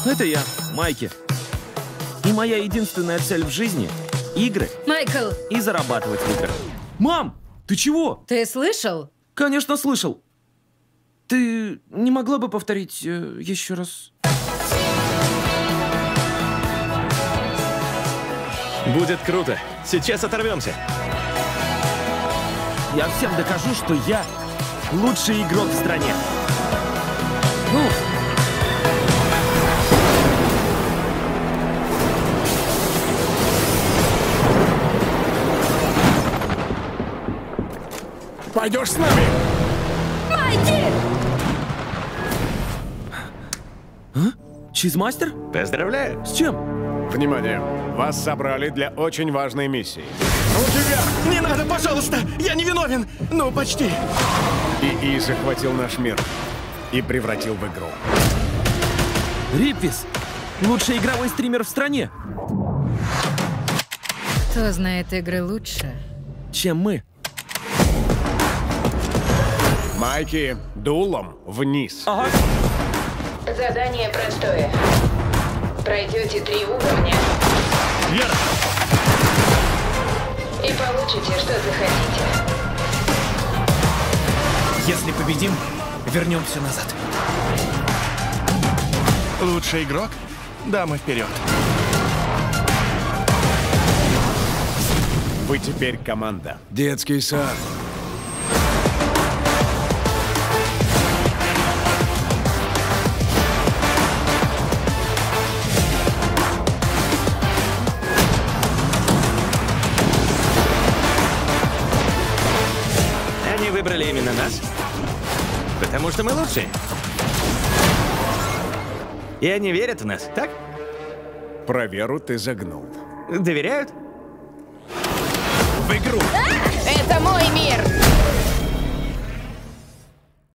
Это я, Майки. И моя единственная цель в жизни — игры Майкл, и зарабатывать в играх. Мам, ты чего? ты слышал? Конечно, слышал. Ты не могла бы повторить еще раз? Будет круто. Сейчас оторвемся. Я всем докажу, что я лучший игрок в стране. Ну, Пойдешь с нами? Майки! чизмастер? Поздравляю. С чем? Внимание! Вас собрали для очень важной миссии. Руки вверх! Не надо, пожалуйста! Я не виновен! Ну, почти. ИИ захватил наш мир и превратил в игру. Рипвис, лучший игровой стример в стране. Кто знает игры лучше? Чем мы? Майки, дулом вниз. Ага. Задание простое. Пройдете 3 уровня Вера! и получите, что захотите. Если победим, вернем все назад. Лучший игрок? Дамы вперед. Вы теперь команда. Детский сад. Они выбрали именно нас. Потому что мы лучшие. И они верят в нас, так? Про Веру ты загнул. Доверяют? В игру!